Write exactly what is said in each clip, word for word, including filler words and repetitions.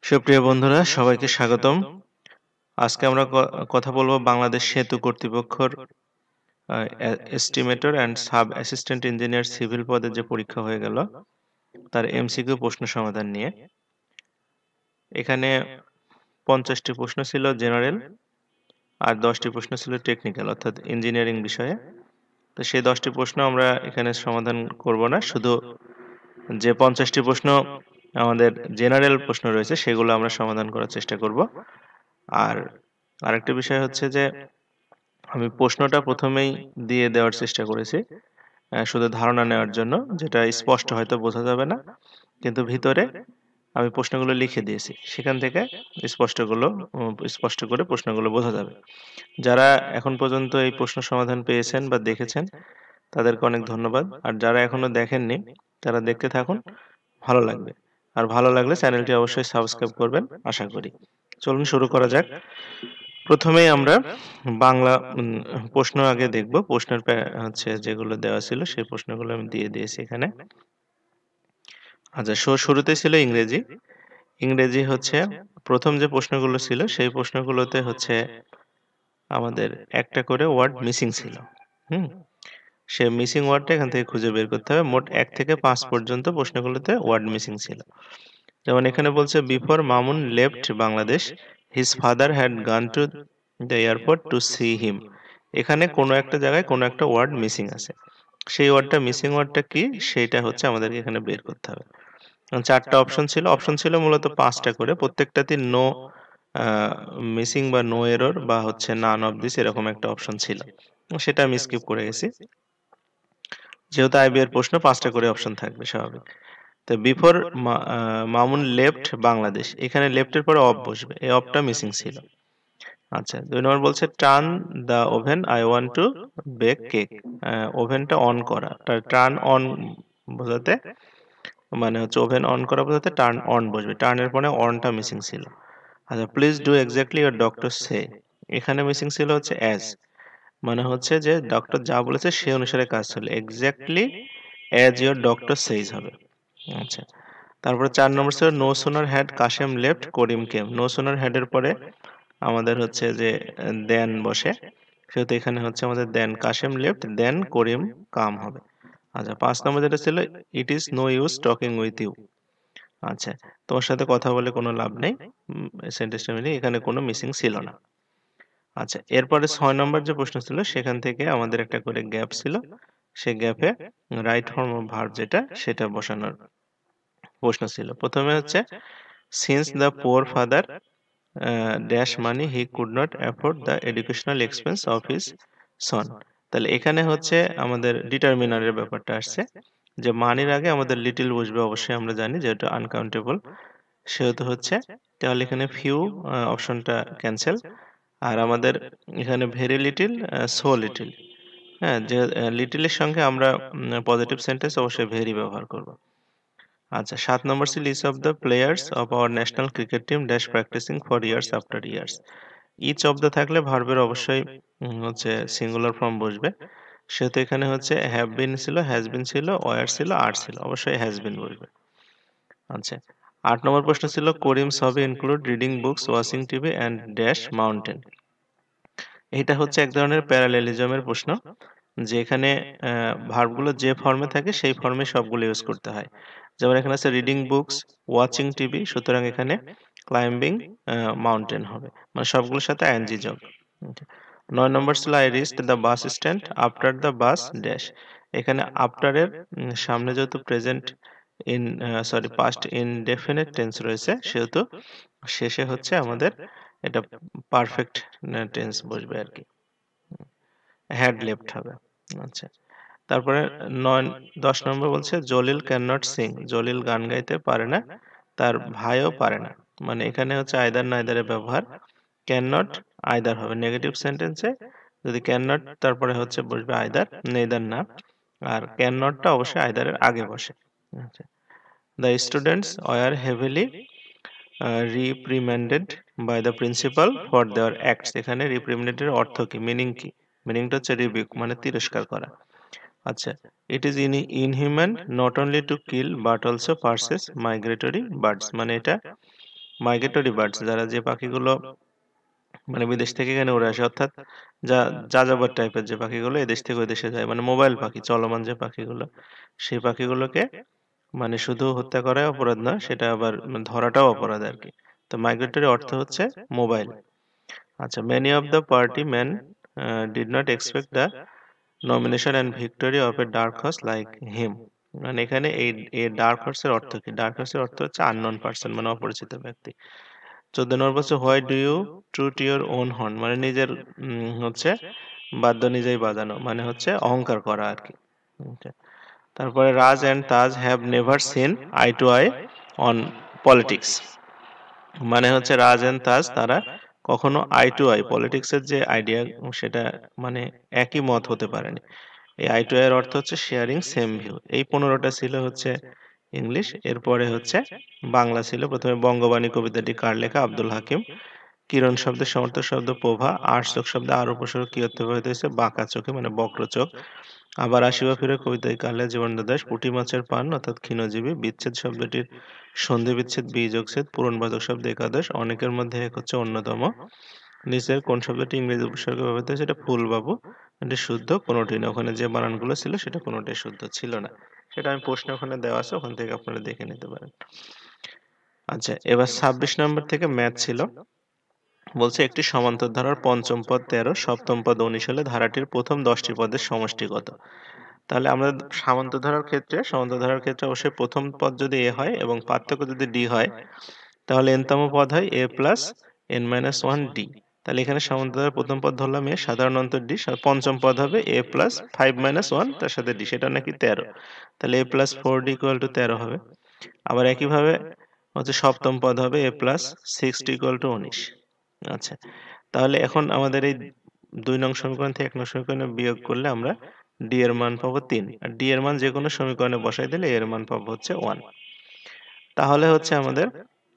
সুপ্রিয় বন্ধুরা, সবাইকে স্বাগতম। আজকে আমরা ক কথা বলবো বাংলাদেশ সেতু কর্তৃপক্ষর uh a estimator and sub assistant engineer civil পদে যে পরীক্ষা হয়ে গেল, তার এমসিকিউ প্রশ্ন সমাধান নিয়ে। এখানে পঞ্চাশ টি প্রশ্ন ছিল জেনারেল, আর দশ টি প্রশ্ন ছিল টেকনিক্যাল অর্থাৎ ইঞ্জিনিয়ারিং বিষয়ে। তো সেই দশ টি প্রশ্ন আমরা এখানে সমাধান করব না। শুধু যে পঞ্চাশ টি প্রশ্ন আমাদের জেনারেল প্রশ্ন রয়েছে সেগুলো আমরা সমাধান করার চেষ্টা করব। আর আরেকটা বিষয় হচ্ছে যে আমি প্রশ্নটা প্রথমেই দিয়ে দেওয়ার চেষ্টা করেছি আহ, শুধু ধারণা নেওয়ার জন্য, যেটা স্পষ্ট হয়তো বোঝা যাবে না, কিন্তু ভিতরে আমি প্রশ্নগুলো লিখে দিয়েছি, সেখান থেকে স্পষ্টগুলো উম, স্পষ্ট করে প্রশ্নগুলো বোঝা যাবে। যারা এখন পর্যন্ত এই প্রশ্ন সমাধান পেয়েছেন বা দেখেছেন তাদেরকে অনেক ধন্যবাদ, আর যারা এখনো দেখেননি তারা দেখতে থাকুন, ভালো লাগবে। আর ভালো লাগলে চ্যানেলটি অবশ্যই সাবস্ক্রাইব করবেন আশা করি। চলুন শুরু করা যাক। প্রথমেই আমরা বাংলা উম, প্রশ্ন আগে দেখব। প্রশ্নের প্যা- হচ্ছে যেগুলো দেওয়া ছিল সেই প্রশ্নগুলো আমি দিয়ে দিয়েছি এখানে। আচ্ছা, শো- শুরুতে ছিল ইংরেজি। ইংরেজি হচ্ছে প্রথম যে প্রশ্নগুলো ছিল সেই প্রশ্নগুলোতে হচ্ছে আমাদের একটা করে ওয়ার্ড মিসিং ছিল। হুম সে মিসিং ওয়ার্ডটা এখান থেকে খুঁজে বের করতে হবে। মোট এক থেকে পাঁচ পর্যন্ত প্রশ্নগুলোতে ওয়ার্ড মিসিং ছিল। যেমন এখানে বলছে, before Mamun left Bangladesh his father had gone to the airport to see him. এখানে কোনো একটা জায়গায় কোনো একটা ওয়ার্ড মিসিং আছে। সেই ওয়ার্ডটা মিসিং ওয়ার্ডটা কি সেটা হচ্ছে আমাদেরকে এখানে বের করতে হবে। এবং চারটা অপশন ছিল অপশন ছিল মূলত পাঁচটা করে, প্রত্যেকটাতে নো মিসিং বা নো এরর বা হচ্ছে নান অফ দিস এরকম একটা অপশন ছিল। সেটা আমি স্কিপ করে গেছি, যেহেতু আইবি এর প্রশ্ন পাঁচটা করে অপশন থাকবে স্বাভাবিক। তো বিফোর মামুন লেফট বাংলাদেশ, এখানে লেফটের পরে অফ বসবে, এই অফটা মিসিং ছিল। আচ্ছা, দুই নম্বর বলছে turn the oven I want to bake cake. ওভেনটা অন করা, টার্ন অন বোঝাতে মানে হচ্ছে ওভেন অন করা বোঝাতে টার্ন অন বসবে, টার্নের পরে অনটা মিসিং ছিল। আচ্ছা, please do exactly your doctor say, এখানে মিসিং ছিল হচ্ছে অ্যাজ, মানে হচ্ছে যে ডক্টর যা বলেছে সে অনুসারে কাজ ছিল, exactly as your doctor says হবে। আচ্ছা, তারপরে চার নম্বর ছিল no sooner had Kashem left Karim came. No sooner had এর পরে আমাদের হচ্ছে যে দেন বসে, সেহেতু এখানে হচ্ছে আমাদের দেন কাশেম লেফট দেন করিম কাম হবে। আচ্ছা, পাঁচ নম্বর যেটা ছিল it is no use talking with you. আচ্ছা, তোমার সাথে কথা বলে কোনো লাভ নেই, সেন্টেন্সটা মিলে এখানে কোনো মিসিং ছিল না। আচ্ছা, এরপরে ছয় নম্বর যে প্রশ্ন ছিল সেখান থেকে আমাদের একটা করে গ্যাপ ছিল, সেই গ্যাপে রাইট ফর্ম অফ ভার্ব যেটা সেটা বসানোর প্রশ্ন ছিল। প্রথমে হচ্ছে since the poor father dash money he could not afford the educational expense of his son. তাহলে এখানে হচ্ছে আমাদের ডিটারমিনারের ব্যাপারটা আসছে, যে মানির আগে আমাদের লিটিল বসবে, অবশ্যই আমরা জানি যেহেতু আনকাউন্টেবল, সেহেতু হচ্ছে তাহলে এখানে ফিউ অপশনটা ক্যান্সেল। আর আমাদের এখানে ভেরি লিটিল, সো লিটিল। হ্যাঁ, যে লিটিলের সঙ্গে আমরা পজিটিভ সেন্টেন্স অবশ্যই ভেরি ব্যবহার করব। আচ্ছা, সাত নম্বর ছিল each of the players of our national cricket team dash practising for years after years. Each of the থাকলে ভার্বের অবশ্যই উম, হচ্ছে সিঙ্গুলার ফর্ম বসবে, সেহেতু এখানে হচ্ছে হ্যাভ বিন ছিল, হ্যাজ বিন ছিল, ওয়ার ছিল, আর ছিল, অবশ্যই হ্যাজ বিন বসবে। আচ্ছা, আট নম্বর প্রশ্ন ছিল Karim's hobby include reading books watching TV and dash mountain. এটা হচ্ছে এক ধরনের প্যারালেলিজমের প্রশ্ন, যে এখানে ভার্বগুলো যে ফর্মে থাকে সেই ফর্মে সবগুলো ইউজ করতে হয়। যেমন এখানে আছে রিডিং বুকস, ওয়াচিং টিভি, সুতরাং এখানে ক্লাইম্বিং মাউন্টেন হবে, মানে সবগুলোর সাথে আইএনজি যোগ। নয় নম্বর ছিল I reached the bus stand after the bus dash. এখানে আফটারের সামনে যেহেতু present in sorry past indefinite tense রয়েছে, সেহেতু শেষে হচ্ছে আমাদের এটা পারফেক্ট টেন্স বসবে আর কি, হ্যাড লেফট হবে। আচ্ছা, তারপরে নয় দশ নম্বর বলছে Jalil can not sing, Jalil গান গাইতে পারে না, তার ভাইও পারে না। মানে এখানে হচ্ছে আইদার নাইদারের ব্যবহার, ক্যান নট আইদার হবে নেগেটিভ সেন্টেন্সে, যদি ক্যান নট তারপরে হচ্ছে বসবে আইদার, নেইদার না, আর ক্যান নটটা অবশ্যই আইদারের আগে বসে। আচ্ছা, the students were heavily reprimanded by the principal for their acts. এখানে রিপ্রিমেন্ডেড এর অর্থ কি, মিনিং কি? মিনিংটা হচ্ছে রিবিউক, মানে তিরস্কার করা। আচ্ছা, it is in inhuman not only to kill but also pursues migratory birds, মানে এটা মাইগ্রেটরি বার্ডস যারা যে পাখিগুলো মানে বিদেশ থেকে এখানে উড়ে আসে, অর্থাৎ যা যাযাবর টাইপের যে পাখিগুলো এদেশ থেকে ওই দেশে যায়, মানে মোবাইল পাখি, চলমান যে পাখিগুলো, সেই পাখিগুলোকে মানে শুধু হত্যা করাই অপরাধ না, সেটা আবার মানে ধরাটাও অপরাধ আর কি। তো মাইগ্রেটরি অর্থ হচ্ছে মোবাইল। আচ্ছা, many of the party man did not expect the nomination and victory of a dark horse like him. মানে এখানে এই এই ডার্ক হর্সের অর্থ কি? ডার্ক হর্সের অর্থ হচ্ছে আননোন পার্সন, মানে অপরিচিত ব্যক্তি। চোদ্দ নম্বর হচ্ছে হোয়াই ডু ইউ ট্রুট ইউর ওন হর্ন, মানে নিজের উম, হচ্ছে বাদ্য নিজেই বাজানো, মানে হচ্ছে অহংকার করা আর কি। Okay. তারপরে Raj and Taj have never seen eye to eye on politics, মানে হচ্ছে রাজ এন্ড তাজ তারা কখনো আই টু আই পলিটিক্সের যে আইডিয়া সেটা মানে একই মত হতে পারেনি। এই আই টু আই এর অর্থ হচ্ছে শেয়ারিং সেম ভিউ। এই পনেরোটা ছিল হচ্ছে ইংলিশ। এরপরে হচ্ছে বাংলা ছিল। প্রথমে বঙ্গবাণী কবিতাটি কার লেখা? আব্দুল হাকিম। কিরণ শব্দের সমর্থক শব্দ প্রভা। আর্টচোক শব্দে আর উপসর্গ কি অর্থ ব্যবহৃত হয়েছে? বাঁকা চোখে, মানে বক্রচোখ। আবার আসিবা ফিরে কবিতায় কালে জীবনানন্দ দাশ। পুঁটি মাছের পান অর্থাৎ ক্ষীণজীবী। বিচ্ছেদ শব্দটির সন্ধি বিচ্ছেদ বীজোচ্ছেদ। পূরণবাচক শব্দ একাদশ। অনেকের মধ্যে এক হচ্ছে অন্যতম। নিচের কোন শব্দটি ইংরেজি উপসর্গে ব্যবহৃত হয়েছে? এটা ফুলবাবু। এটি শুদ্ধ কোনোটি না। ওখানে যে বানানগুলো ছিল সেটা কোনোটাই শুদ্ধ ছিল না। সেটা আমি প্রশ্ন ওখানে দেওয়া আছে, ওখান থেকে আপনারা দেখে নিতে পারেন। আচ্ছা, এবার ছাব্বিশ নম্বর থেকে ম্যাথ ছিল। বলছে একটি সমান্তর ধারার পঞ্চম পদ তেরো, সপ্তম পদ উনিশ হলে ধারাটির প্রথম দশটি পদের সমষ্টি কত? তাহলে আমরা সমান্তর ধারার ক্ষেত্রে সমান্তর ধারার ক্ষেত্রে অবশ্যই প্রথম পদ যদি এ হয় এবং পার্থক্য যদি ডি হয়, তাহলে এনতম পদ হয় a plus n minus one d. তাহলে এখানে সমান্তর ধারার প্রথম পদ ধরলাম এ, সাধারণ অন্তর ডি, পঞ্চম পদ হবে a plus five minus one তার সাথে ডি, সেটা নাকি তেরো। তাহলে a plus four d equal to তেরো হবে। আবার একইভাবে হচ্ছে সপ্তম পদ হবে a plus six d equal to উনিশ। আচ্ছা, তাহলে এখন আমাদের এই দুই নং সমীকরণ থেকে এক নং সমীকরণে বিয়োগ করলে আমরা ডি এর মান পাবো তিন, আর ডি এর মান যে কোনো সমীকরণে বসাই দিলে এর মান পাবো হচ্ছে ওয়ান। তাহলে হচ্ছে আমাদের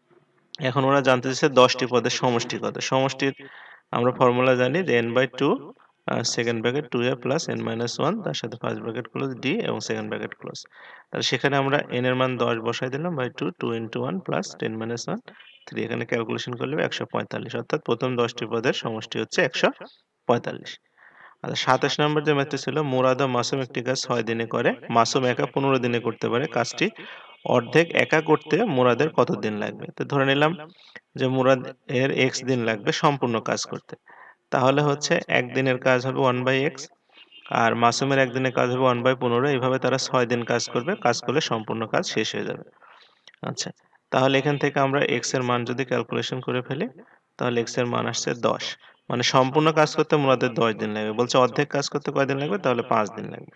এখন ওরা জানতে চাইছে দশটি পদের সমষ্টি কত। সমষ্টির আমরা ফর্মুলা জানি যে n by two, second bracket two a plus n minus one, তার সাথে ফার্স্ট ব্র্যাকেট ক্লোজ ডি এবং সেকেন্ড ব্র্যাকেট ক্লোজ। তাহলে সেখানে আমরা এন এর মান দশ বসাই দিলাম by two, two into one plus ten minus one, three. এখানে ক্যালকুলেশন করলে একশো পঁয়তাল্লিশ, অর্থাৎ প্রথম দশটি পদের সমষ্টি হচ্ছে একশো পঁয়তাল্লিশ। আচ্ছা, সাতাশ নম্বর যে ম্যাথটা ছিল, মুরাদ ও মাসুম একটি কাজ ছয় দিনে করে, মাসুম একা পনেরো দিনে করতে পারে, কাজটি অর্ধেক একা করতে মুরাদের কত দিন লাগবে? তো ধরে নিলাম যে মুরাদ এর এক্স দিন লাগবে সম্পূর্ণ কাজ করতে। তাহলে হচ্ছে একদিনের কাজ হবে ওয়ান বাই এক্স, আর মাসুমের একদিনের কাজ হবে ওয়ান বাই পনেরো। এইভাবে তারা ছয় দিন কাজ করবে, কাজ করলে সম্পূর্ণ কাজ শেষ হয়ে যাবে। আচ্ছা, তাহলে এখান থেকে আমরা এক্স এর মান যদি ক্যালকুলেশন করে ফেলি, তাহলে এক্স এর মান আসছে দশ। মানে সম্পূর্ণ কাজ করতে মুরাদের দশ দিন লাগবে। বলছে অর্ধেক কাজ করতে কয়দিন লাগবে? তাহলে পাঁচ দিন লাগবে।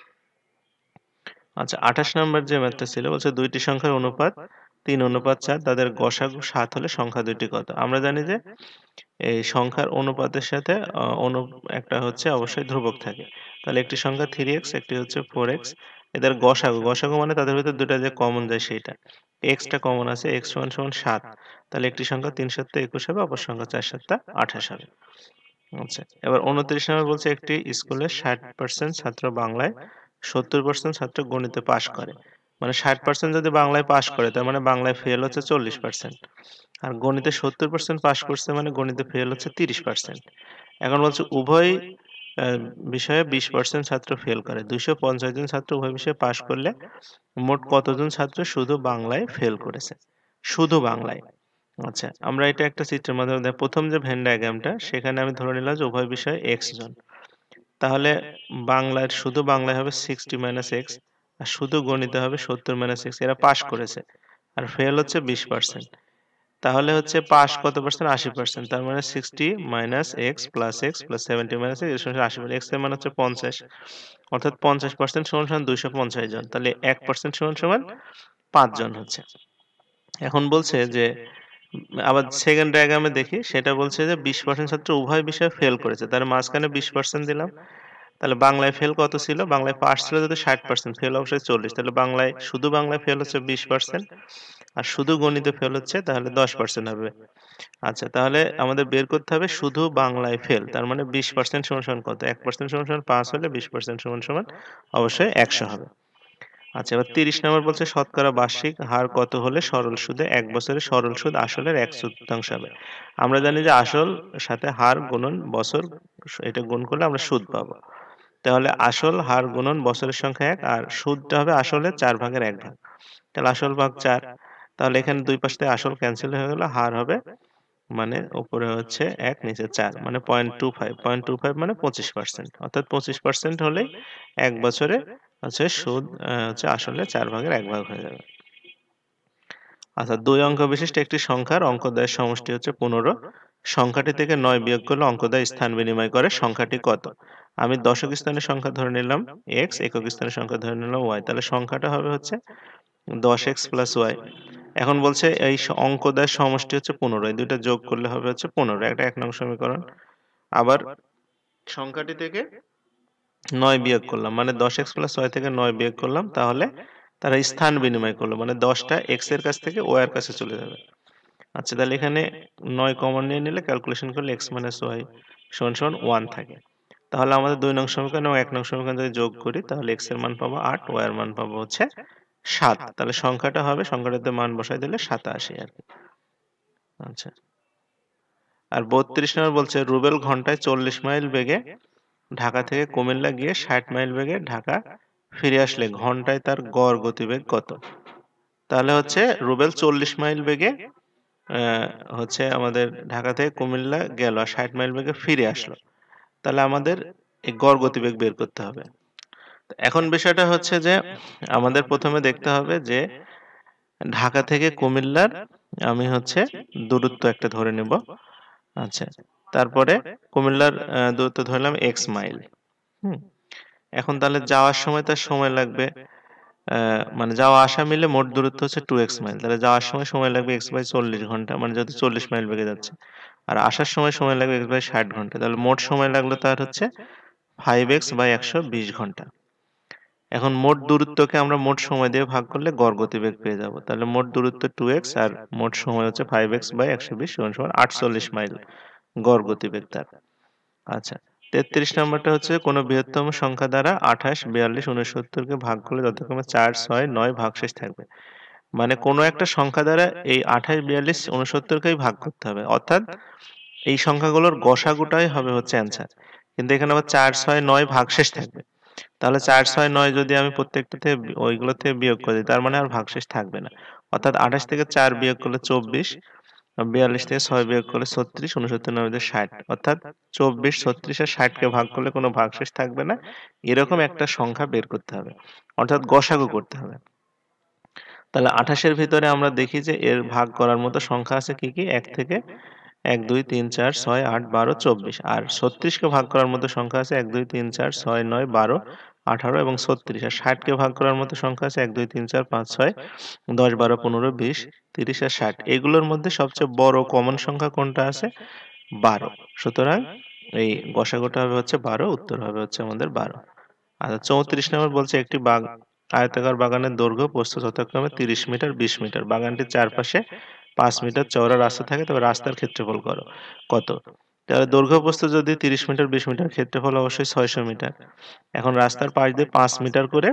আচ্ছা, আঠাশ নম্বর যে ম্যাথটা ছিল, বলছে দুইটি সংখ্যার অনুপাত তিন অনুপাত চার, তাদের গসাগু সাত হলে সংখ্যা দুইটি কত? আমরা জানি যে এই সংখ্যার অনুপাতের সাথে আহ, অনু একটা হচ্ছে অবশ্যই ধ্রুবক থাকে। তাহলে একটি সংখ্যা থ্রি এক্স, একটি হচ্ছে ফোর এক্স। এদের গসাগু, গসাগু মানে তাদের ভিতর দুটা যে কমন যায় সেইটা। এক্সটা কমন আছে, এক্স সমান সমান সাত। তাহলে একটি সংখ্যা তিন সাতটা একুশ হবে, অপর সংখ্যা চার সাতটা আঠাশ হবে। আচ্ছা, এবার উনত্রিশ নম্বর বলছে একটি স্কুলে ষাট পার্সেন্ট ছাত্র বাংলায়, সত্তর পার্সেন্ট ছাত্র গণিতে পাশ করে। মানে ষাট পার্সেন্ট যদি বাংলায় পাশ করে, তার মানে বাংলায় ফেল হচ্ছে চল্লিশ পার্সেন্ট। আর গণিতে সত্তর পার্সেন্ট পাশ করছে, মানে গণিতে ফেল হচ্ছে তিরিশ পার্সেন্ট। এখন বলছে উভয় আহ, বিষয়ে বিশ পার্সেন্ট ছাত্র ফেল করে, দুইশো পঞ্চাশ জন ছাত্র উভয় বিষয়ে পাশ করলে মোট কতজন ছাত্র শুধু বাংলায় ফেল করেছে? শুধু বাংলায়। আচ্ছা, আমরা এটা একটা চিত্রের মাধ্যমে দেখ, প্রথম যে ভেন ডায়াগ্রামটা সেখানে আমি ধরে নিলাম যে উভয় বিষয়ে এক্স জন। তাহলে বাংলার শুধু বাংলায় হবে সিক্সটি মাইনাস এক্স, আর শুধু গণিতে হবে সত্তর মাইনাস এক্স। এরা পাশ করেছে, আর ফেল হচ্ছে বিশ পার্সেন্ট। তাহলে হচ্ছে পাস কত পার্সেন্ট? আশি পার্সেন্ট। তার মানে sixty minus x plus x plus seventy minus x আশি পার্সেন্ট। এক্স এর মান হচ্ছে পঞ্চাশ, অর্থাৎ পঞ্চাশ পার্সেন্ট সমান সমান দুইশো পঞ্চাশ জন। তাহলে এক পার্সেন্ট সমান সমান পাঁচ জন হচ্ছে। এখন বলছে যে আবার সেকেন্ড ডায়াগ্রামে দেখি, সেটা বলছে যে বিশ পার্সেন্ট ছাত্র উভয় বিষয়ে ফেল করেছে, তার মাঝখানে বিশ পার্সেন্ট দিলাম। তাহলে বাংলায় ফেল কত ছিল? বাংলায় পাস ছিল যদি ষাট পার্সেন্ট, ফেল অবশ্যই চল্লিশ। তাহলে বাংলায় শুধু বাংলায় ফেল হচ্ছে বিশ পার্সেন্ট, আর শুধু গণিতে ফেল হচ্ছে তাহলে দশ পার্সেন্ট হবে। আচ্ছা, তাহলে আমাদের বের করতে হবে শুধু বাংলায় ফেল, তার মানে বিশ পার্সেন্ট সমান সমান কত? এক পার্সেন্ট সমান সমান পাঁচ হলে বিশ পার্সেন্ট সমান সমান অবশ্যই একশো হবে। আচ্ছা, এবার তিরিশ নম্বর বলছে শতকরা বার্ষিক হার কত হলে সরল সুদে এক বছরে সরল সুদ আসলের এক চতুর্থাংশ হবে। আমরা জানি যে আসল সাথে হার গুণন বছর, এটা গুণ করলে আমরা সুদ পাবো। তাহলে আসল হার গুণন বছরের সংখ্যা এক, আর সুদটা হবে আসলে চার ভাগের এক ভাগ। তাহলে আসল ভাগ চার, তাহলে এখানে দুই পাশ থেকে আসল ক্যান্সেল হয়ে গেল, হার হবে মানে উপরে হচ্ছে এক, নিচে চার, মানে point two five, point two five মানে পঁচিশ পার্সেন্ট, অর্থাৎ পঁচিশ পার্সেন্ট হলেই এক বছরে হচ্ছে সুদ আহ, হচ্ছে আসলে চার ভাগের এক ভাগ হয়ে যাবে। আচ্ছা, দুই অঙ্ক বিশিষ্ট একটি সংখ্যার অঙ্কদ্বয়ের সমষ্টি হচ্ছে পনেরো। সংখ্যাটি থেকে নয় বিয়োগ করলে অঙ্কদ্বয় স্থান বিনিময় করে সংখ্যাটি কত? আমি দশক স্থানের সংখ্যা ধরে নিলাম এক্স, একক স্থানের সংখ্যা ধরে নিলাম ওয়াই, তাহলে সংখ্যাটা হবে হচ্ছে দশ এক্স প্লাস ওয়াই। এখন বলছে এই স- অঙ্কদ্বয়ের সমষ্টি হচ্ছে পনেরো, এই দুইটা যোগ করলে হবে হচ্ছে পনেরো, একটা এক নং সমীকরণ। আবার সংখ্যাটি থেকে নয় বিয়োগ করলাম, মানে দশ এক্স প্লাস ওয়াই থেকে নয় বিয়োগ করলাম, তাহলে তারা স্থান বিনিময় করলো, মানে দশটা এক্স এর কাছ থেকে ওয়াই এর কাছে চলে যাবে। আচ্ছা, তাহলে এখানে নয় কমন নিয়ে নিলে ক্যালকুলেশন করলে এক্স মাইনাস ওয়াই সমান সমান ওয়ান থাকে। তাহলে আমাদের দুই নং সমীকরণ এবং এক নং সমীকরণ যদি যোগ করি তাহলে এক্স এর মান পাবো আট, ওয়াই এর মান পাবো হচ্ছে সাত। তাহলে সংখ্যাটা হবে, সংখ্যাটাতে মান বসাই দিলে সাতাশি আর কি। আচ্ছা, আর বত্রিশ নম্বর বলছে রুবেল ঘন্টায় চল্লিশ মাইল বেগে ঢাকা থেকে কুমিল্লা গিয়ে ষাট মাইল বেগে ঢাকা ফিরে আসলে ঘন্টায় তার গড় গতিবেগ কত? তাহলে হচ্ছে রুবেল চল্লিশ মাইল বেগে আহ, হচ্ছে আমাদের ঢাকা থেকে কুমিল্লা গেল আর ষাট মাইল বেগে ফিরে আসলো, তাহলে আমাদের এই গড় গতিবেগ বের করতে হবে। তো এখন বিষয়টা হচ্ছে যে আমাদের প্রথমে দেখতে হবে যে ঢাকা থেকে কুমিল্লার আমি হচ্ছে দূরত্ব একটা ধরে নেব। আচ্ছা, তারপরে কুমিল্লার আহ, দূরত্ব ধরলাম এক্স মাইল। হুম, এখন তাহলে যাওয়ার সময় তার সময় লাগবে আহ, মানে যাওয়া আসা মিলে মোট দূরত্ব হচ্ছে টু এক্স মাইল, তাহলে যাওয়ার সময় সময় লাগবে এক্স বাই চল্লিশ ঘন্টা, মানে যদি চল্লিশ মাইল বেগে যাচ্ছে, আর আসার সময় সময় লাগবে এক্স বাই ষাট ঘন্টা, তাহলে মোট সময় লাগলো তার হচ্ছে ফাইভ এক্স বাই একশো বিশ ঘন্টা। এখন মোট দূরত্বকে আমরা মোট সময় দিয়ে ভাগ করলে গড় গতিবেগ পেয়ে যাব, তাহলে মোট দূরত্ব টু এক্স আর মোট সময় হচ্ছে ফাইভ এক্স বাই একশো বিশ সমান সমান আটচল্লিশ মাইল গড় গতিবেগ তার। আচ্ছা, তেত্রিশ নম্বরটা হচ্ছে কোন বৃহত্তম সংখ্যা দ্বারা আঠাশ, বিয়াল্লিশ, উনসত্তর কে ভাগ করলে যথাক্রমে চার, ছয়, নয় ভাগশেষ থাকবে। মানে কোনো একটা সংখ্যা দ্বারা এই আঠাশ, বিয়াল্লিশ, উনসত্তর কেই ভাগ করতে হবে, অর্থাৎ এই সংখ্যাগুলোর গসাগুটাই হবে হচ্ছে অ্যান্সার। কিন্তু এখানে আবার চার, ছয়, নয় ভাগশেষ থাকবে, তাহলে চার, ছয়, নয় যদি আমি প্রত্যেকটা থেকে বি- ওইগুলো থেকে বিয়োগ করি তার মানে আর ভাগশেষ থাকবে না। অর্থাৎ আঠাশ থেকে চার বিয়োগ করলে চব্বিশ, বিয়াল্লিশ থেকে ছয় বিয়োগ করলে ছত্রিশ, উনসত্তর, নব্বই, ষাট, অর্থাৎ চব্বিশ, ছত্রিশ আর ষাট কে ভাগ করলে কোনো ভাগশেষ থাকবে না, এরকম একটা সংখ্যা বের করতে হবে, অর্থাৎ গসাগু করতে হবে। তাহলে আঠাশের ভিতরে আমরা দেখি যে এর ভাগ করার মতো সংখ্যা আছে কি কি, এক থেকে এক, দুই, তিন, চার, ছয়, আট, বারো, চব্বিশ, আর ছত্রিশ কে ভাগ করার মতো সংখ্যা আছে এক, দুই, তিন, চার, ছয়, নয়, বারো, আঠারো এবং ছত্রিশ, আর ষাট কে ভাগ করার মতো সংখ্যা আছে এক, দুই, তিন, চার, পাঁচ, ছয়, দশ, বারো, পনেরো, বিশ, তিরিশ আর ষাট। এগুলোর মধ্যে সবচেয়ে বড় কমন সংখ্যা কোনটা আছে? বারো। সুতরাং এই গসাগুটা হবে হচ্ছে বারো, উত্তর হবে হচ্ছে আমাদের বারো। আচ্ছা, চৌত্রিশ নম্বর বলছে একটি বাগ আয়তাকার বাগানের দৈর্ঘ্য প্রস্থ যথাক্রমে তিরিশ মিটার, বিশ মিটার, বাগানটির চারপাশে পাঁচ মিটার চওড়া রাস্তা থাকে, তবে রাস্তার ক্ষেত্রফল করো কত? তাহলে দৈর্ঘ্য প্রস্থ যদি তিরিশ মিটার, বিশ মিটার, ক্ষেত্রফল অবশ্যই ছয়শো মিটার। এখন রাস্তার পাশ দিয়ে পাঁচ মিটার করে,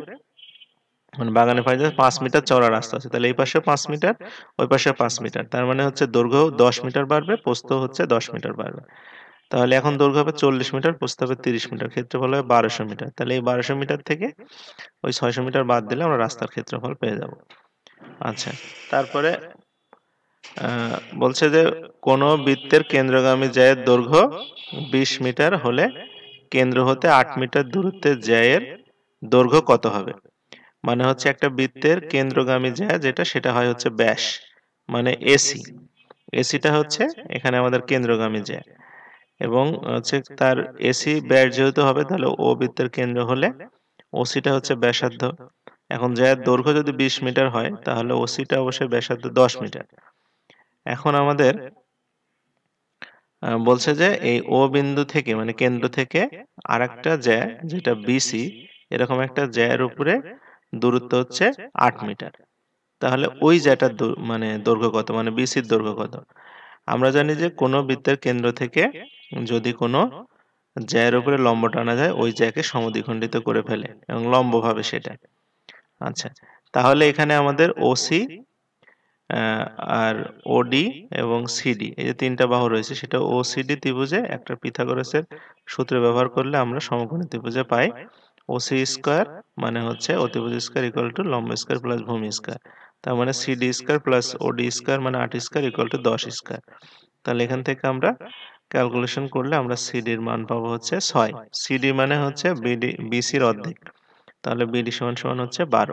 মানে বাগানের পাশ দিয়ে পাঁচ মিটার চওড়া রাস্তা আছে, তাহলে এই পাশে পাঁচ মিটার, ওই পাশে পাঁচ মিটার, তার মানে হচ্ছে দৈর্ঘ্য দশ মিটার বাড়বে, প্রস্থ হচ্ছে দশ মিটার বাড়বে। তাহলে এখন দৈর্ঘ্য হবে চল্লিশ মিটার, প্রস্থ হবে তিরিশ মিটার, ক্ষেত্রফল হবে বারোশো মিটার। তাহলে এই বারোশো মিটার থেকে ওই ছয়শো মিটার বাদ দিলে আমরা রাস্তার ক্ষেত্রফল পেয়ে যাব। আচ্ছা, তারপরে আহ, বলছে যে কোন বৃত্তের কেন্দ্রগামী জ্যায়ের দৈর্ঘ্য বিশ মিটার হলে কেন্দ্র হতে আট মিটার দূরত্বে জ্যায়ের দৈর্ঘ্য কত হবে? মানে হচ্ছে একটা বৃত্তের কেন্দ্রগামী জ্যা যেটা, সেটা হয় হচ্ছে ব্যাস, মানে এসি। এসিটা হচ্ছে এখানে আমাদের কেন্দ্রগামী জ্যা, এবং হচ্ছে তার এসি ব্যাস যেহেতু হবে, তাহলে ও বৃত্তের কেন্দ্র হলে ওসিটা হচ্ছে ব্যাসার্ধ। এখন জ্যায়ের দৈর্ঘ্য যদি বিশ মিটার হয় তাহলে ওসিটা অবশ্যই ব্যাসার্ধ দশ মিটার। এখন আমাদের আহ, বলছে যে এই ও বিন্দু থেকে, মানে কেন্দ্র থেকে আরেকটা জ্যা যেটা বিসি, এরকম একটা জ্যায়ের উপরে দূরত্ব হচ্ছে আট মিটার। তাহলে ওই জ্যাটার দূর- মানে দৈর্ঘ্য কত, মানে বিসির দৈর্ঘ্য কত? আমরা জানি যে কোনো বৃত্তের কেন্দ্র থেকে যদি কোনো জ্যায়ের উপরে লম্ব টানা যায় ওই জ্যাকে সমদ্বিখণ্ডিত করে ফেলে এবং লম্বভাবে সেটা। আচ্ছা, তাহলে এখানে আমাদের ওসি আ আর ওডি এবং সিডি এই যে তিন টা বাহু রয়েছে সেটা ওসিডি ত্রিভুজে একটা পিথাগোরাসের সূত্র ব্যবহার করলে আমরা সমকোণী ত্রিভুজে পাই ওসি স্কয়ার মানে হচ্ছে অতিভুজ স্কয়ার ইকুয়াল টু লম্ব স্কয়ার প্লাস ভূমি স্কয়ার। তার মানে CD square plus OD square মানে আট স্কয়ার ইকুয়াল টু দশ স্কয়ার। তাহলে এখান থেকে আমরা ক্যালকুলেশন করলে আমরা সিডির মান পাবো হচ্ছে ছয়। সিডি মানে হচ্ছে বিডি বিসির অর্ধেক। তাহলে বিডি সমান সমান হচ্ছে বারো।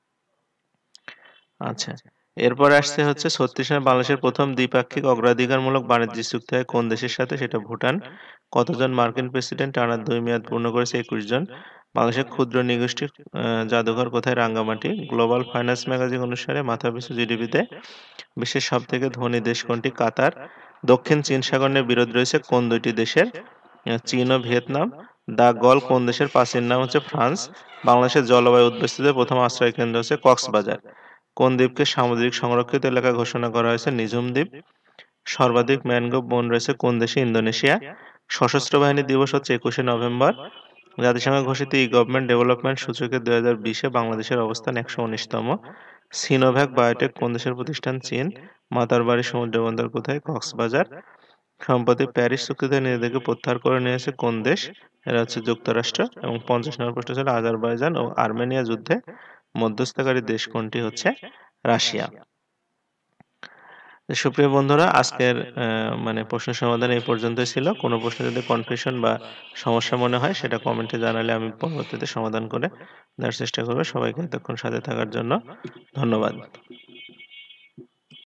আচ্ছা, এরপর আসছে হচ্ছে ছত্রিশ সালে বাংলাদেশের প্রথম দ্বিপাক্ষিক অগ্রাধিকারমূলক বাণিজ্য চুক্তি হয় কোন দেশের সাথে? সেটা ভুটান। কতজন মার্কিন প্রেসিডেন্ট টানা দুই মেয়াদ পূর্ণ করেছে? একুশ জন। বাংলাদেশের ক্ষুদ্র নৃগোষ্ঠী আ জাদুঘর কোথায়? রাঙ্গামাটি। গ্লোবাল ফাইন্যান্স ম্যাগাজিন অনুসারে মাথাপিছু জিডিপিতে বিশ্বের সবথেকে ধনী দেশ কোনটি? কাতার। দক্ষিণ চীন সাগর নিয়ে বিরোধ রয়েছে কোন দুইটি দেশের? আ চীন ও ভিয়েতনাম। দ্য গল কোন দেশের প্রাচীন নাম? হচ্ছে ফ্রান্স। বাংলাদেশের জলবায়ু উদ্বেস্তদের প্রথম আশ্রয় কেন্দ্র হচ্ছে কক্সবাজার। কোন দ্বীপকে সামুদ্রিক সংরক্ষিত এলাকা ঘোষণা করা হয়েছে? নিঝুম দ্বীপ। সর্বাধিক ম্যানগ্রোভ বন রয়েছে কোন দেশে? ইন্দোনেশিয়া। সশস্ত্র বাহিনী দিবস হচ্ছে একুশে নভেম্বর। জাতিসংঘ ঘোষিত ই-গভর্নমেন্ট ডেভেলপমেন্ট সূচকে দুই হাজার বিশে বাংলাদেশের অবস্থান একশো উনিশ তম। সিনোভ্যাক বায়োটেক কোন দেশের প্রতিষ্ঠান? চীন। মাতারবাড়ি সমুদ্র বন্দর কোথায়? কক্সবাজার। সম্প্রতি প্যারিস চুক্তিতে নিজেদেরকে প্রত্যাহার করে নিয়েছে কোন দেশ? এরা হচ্ছে যুক্তরাষ্ট্র। এবং পঞ্চাশ নম্বর প্রশ্ন ছিল আজারবাইজান ও আর্মেনিয়া যুদ্ধে মধ্যস্থতাকারী দেশ কোনটি? হচ্ছে রাশিয়া। সুপ্রিয় বন্ধুরা, আজকের আ মানে প্রশ্ন সমাধান এই পর্যন্তই ছিল। কোনো প্রশ্নে যদি কনফিউশন বা সমস্যা মনে হয় সেটা কমেন্টে জানালে আমি পরবর্তীতে সমাধান করে দেওয়ার চেষ্টা করব। সবাইকে এতক্ষণ সাথে থাকার জন্য ধন্যবাদ।